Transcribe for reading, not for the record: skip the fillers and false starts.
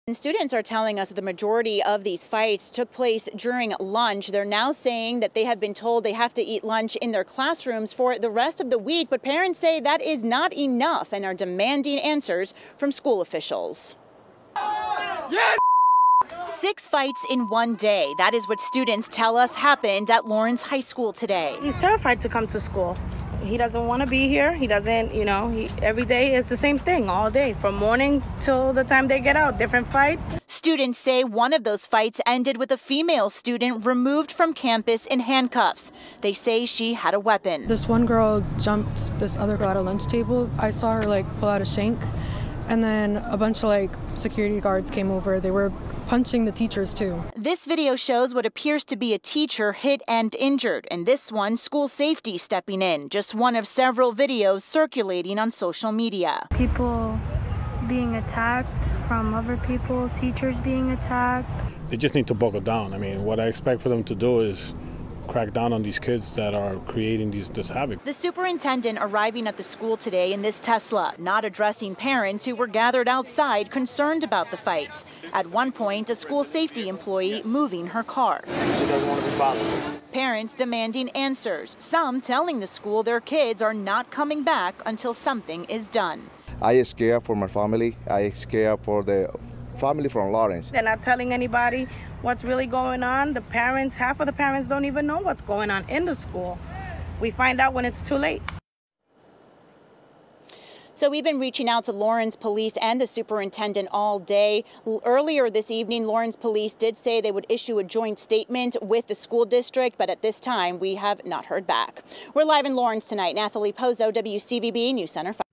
And students are telling us that the majority of these fights took place during lunch. They're now saying that they have been told they have to eat lunch in their classrooms for the rest of the week, but parents say that is not enough and are demanding answers from school officials. Yeah. 6 fights in one day. That is what students tell us happened at Lawrence High School today. He's terrified to come to school. He doesn't want to be here. He doesn't, every day is the same thing all day, from morning till the time they get out, different fights. Students say one of those fights ended with a female student removed from campus in handcuffs. They say she had a weapon. This one girl jumped this other girl at a lunch table. I saw her pull out a shank, and then a bunch of security guards came over. They were punching the teachers too. This video shows what appears to be a teacher hit and injured, and this one, school safety stepping in. Just one of several videos circulating on social media. People being attacked from other people, teachers being attacked. They just need to buckle down. I mean, what I expect for them to do is crack down on these kids that are creating this havoc. The superintendent arriving at the school today in this Tesla, not addressing parents who were gathered outside concerned about the fights. At one point, a school safety employee moving her car. She doesn't want to be bothered. Parents demanding answers, some telling the school their kids are not coming back until something is done. I am scared for my family. I am scared for the family from Lawrence. They're not telling anybody what's really going on. The parents, half of the parents don't even know what's going on in the school. We find out when it's too late. So we've been reaching out to Lawrence Police and the superintendent all day. Earlier this evening, Lawrence Police did say they would issue a joint statement with the school district, but at this time we have not heard back. We're live in Lawrence tonight. Nathalie Pozo, WCVB News Center 5.